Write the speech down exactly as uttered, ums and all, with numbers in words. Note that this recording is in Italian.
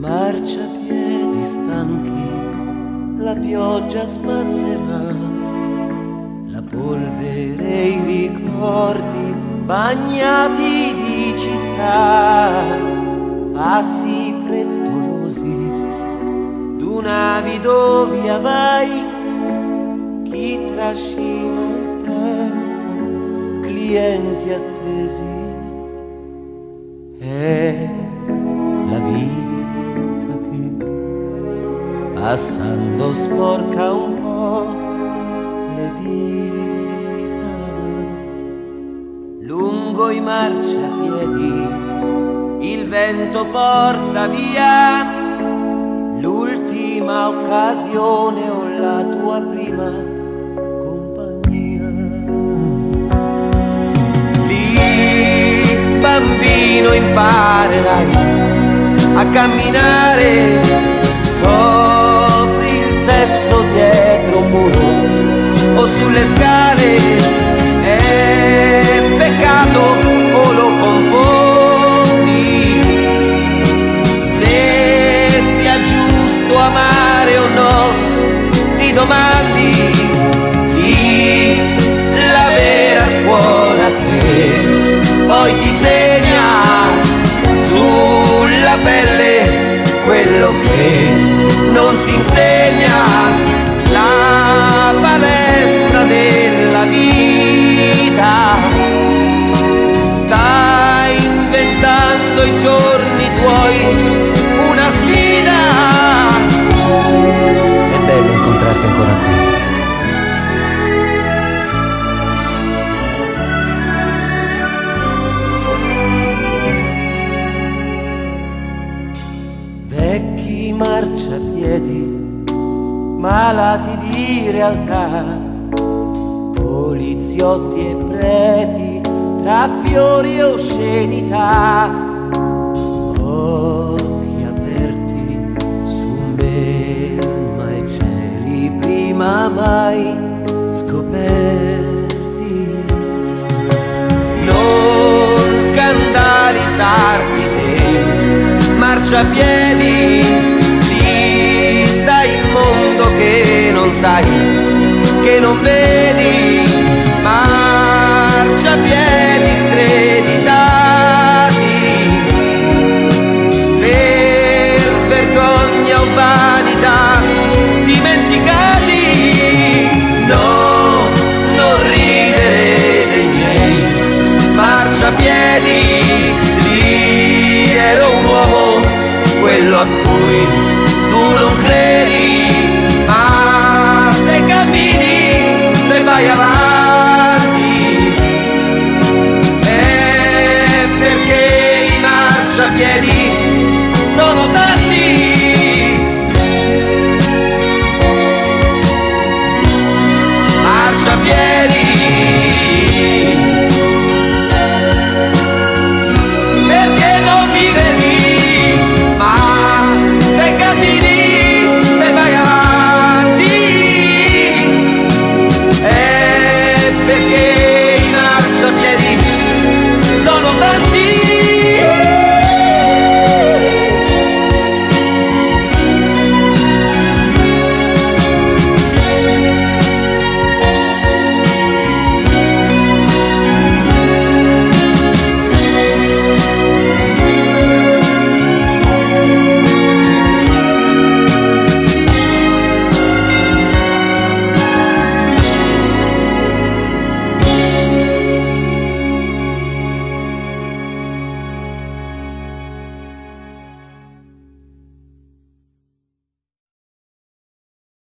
Marciapiedi stanchi, la pioggia spazzerà, la polvere e i ricordi bagnati di città, passi frettolosi d'una via via vai, chi trascina il tempo, clienti attesi, è la vita che passando sporca un po' le dita. Lungo i marciapiedi il vento porta via l'ultima occasione o la tua prima compagnia. Lì, bambino, imparerai a camminare, scopri il sesso dietro un muro o sulle scale, è peccato o lo confondi, se sia giusto amare o no, ti domandi, lì la vera scuola che poi ti segna sulla pelle quello che non si insegna, la palestra della vita sta inventando i giorni tuoi una sfida. È bello incontrarti ancora qui. Vecchi marciapiedi, malati di realtà, poliziotti e preti, tra fiori e oscenità, occhi aperti su melma e cieli prima mai scoperti. Non scandalizzarti te, marciapiedi, lì sta il mondo che non sai, che non vedi, marciapiedi screditati per vergogna o vanità, dimenticati. No, non ridere dei miei marciapiedi, lì ero un uomo, quello a cui tu non credi, ma se cammini, se vai avanti, è perché i marciapiedi